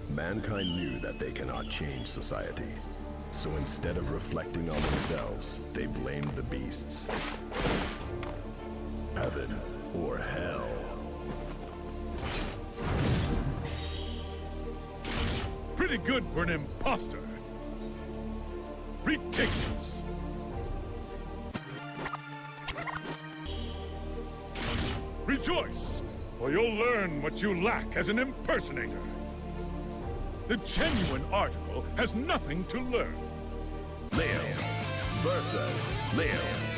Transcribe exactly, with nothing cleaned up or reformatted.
Mankind knew that they cannot change society. So instead of reflecting on themselves, they blamed the beasts. Heaven or hell. Pretty good for an imposter. Ridiculous. Rejoice, for you'll learn what you lack as an impersonator. The genuine article has nothing to learn. Leo versus Leo.